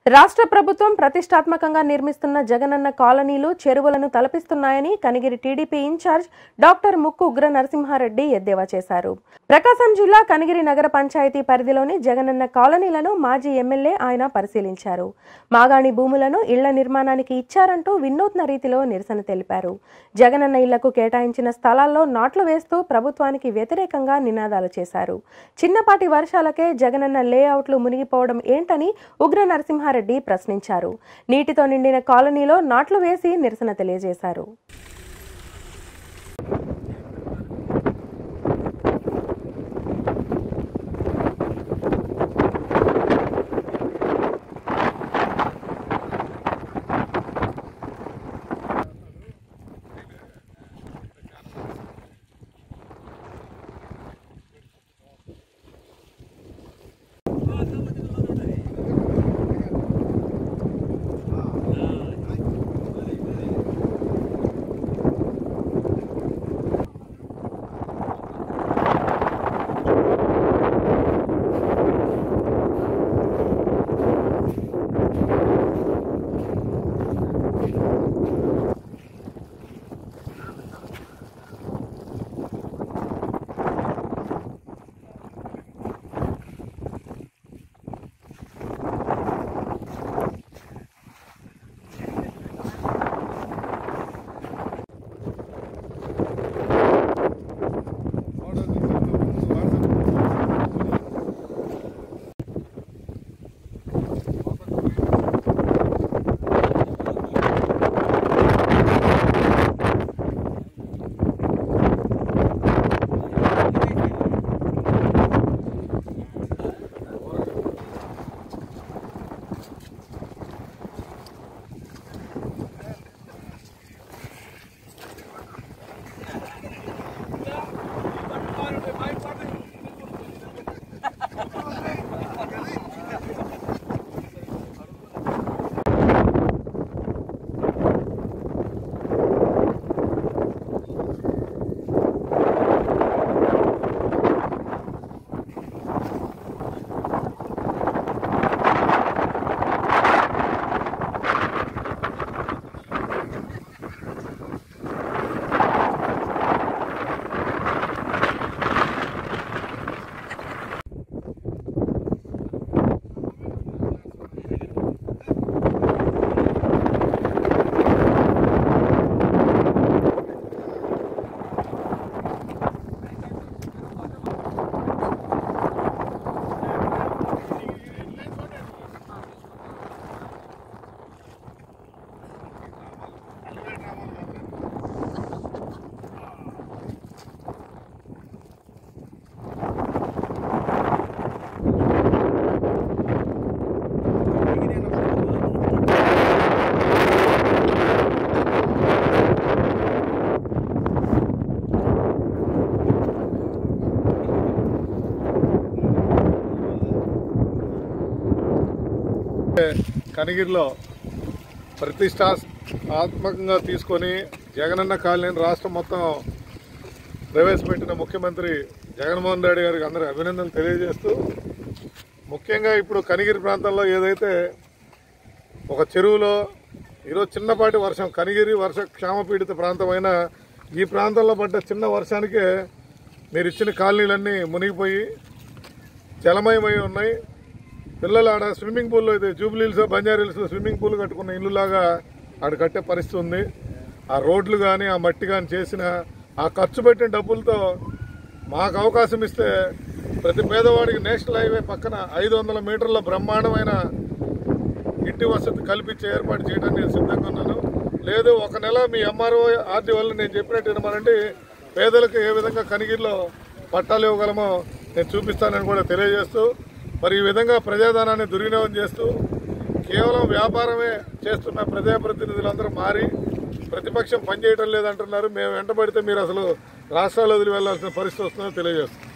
రాష్ట్ర ప్రభుత్వం ప్రతిష్టాత్మకంగా నిర్మిస్తున్న జగనన్న కాలనీలు చెరువులను తలపిస్తున్నాయని Kanigiri TDP incharge doctor Mukku Ugra Narasimha Reddy ఎద్దేవా చేశారు. ప్రకాశం జిల్లా కనిగిరి నగర పంచాయతీ పరిధిలోని జగనన్న కాలనీలను మాజీ ఎమ్మెల్యే ఆయన పరిశీలించారు. మాగాణి భూములను ఇళ్ల నిర్మాణానికి ఇచ్చారంటూ వినూత్న రీతిలో నిరసన తెలిపారు. జగనన్న ఇళ్లకు కేటాయించిన స్థలాల్లో నాట్లు వేస్తూ ప్రభుత్వానికి వ్యతిరేకంగా నినాదాలు చేశారు. చిన్నపాటి వర్షాలకే జగనన్న లేఅవుట్లు మునిగిపోవడం ఏంటని ఉగ్ర నరసింహారెడ్డి ప్రశ్నించారు. నీటితో నిండిన కాలనీలో నాట్లు వేసి నిరసన తెలియజేశారు. కనిగిరిలో ప్రతిష్టాత్మకంగా తీసుకొని జగనన్న కాలనీని రాష్ట్రం మొత్తం ప్రవేశపెట్టిన ముఖ్యమంత్రి జగన్మోహన్ రెడ్డి గారికి అందరూ అభినందనలు తెలియజేస్తూ, ముఖ్యంగా ఇప్పుడు కనిగిరి ప్రాంతంలో ఏదైతే ఒక చెరువులో ఈరోజు చిన్నపాటి వర్షం, కనిగిరి వర్ష క్షామపీడిత ప్రాంతమైన ఈ ప్రాంతంలో పడ్డ చిన్న వర్షానికే మీరు ఇచ్చిన కాలనీలన్నీ మునిగిపోయి జలమయమై ఉన్నాయి. పిల్లలు ఆడ స్విమ్మింగ్ పూల్లో అయితే జూబ్లీహిల్స్ బంజారాహిల్స్లో స్విమ్మింగ్ పూల్ కట్టుకున్న ఇల్లులాగా ఆడ కట్టే పరిస్థితి ఉంది. ఆ రోడ్లు కానీ ఆ మట్టి కానీ చేసిన ఆ ఖర్చు పెట్టిన డబ్బులతో మాకు అవకాశం ఇస్తే ప్రతి పేదవాడికి నేషనల్ హైవే పక్కన 500 మీటర్ల బ్రహ్మాండమైన ఇంటి వసతి కల్పించే ఏర్పాటు చేయడానికి నేను సిద్ధంగా ఉన్నాను. లేదు ఒక నెల మీ ఎంఆర్ఓ ఆర్డీ వల్ల నేను చెప్పినట్టు ఏమనంటే పేదలకు ఏ విధంగా కనిగిరిలో పట్టాలు ఇవ్వగలమో నేను చూపిస్తానని కూడా తెలియజేస్తూ, మరి ఈ విధంగా ప్రజాధనాన్ని దుర్వినియోగం చేస్తూ కేవలం వ్యాపారమే చేస్తున్న ప్రజాప్రతినిధులందరూ మారి ప్రతిపక్షం పనిచేయటం లేదంటున్నారు. మేము వెంటబడితే మీరు అసలు రాష్ట్రాలు వదిలి వెళ్లాల్సిన పరిస్థితి వస్తుందో తెలియజేస్తాం.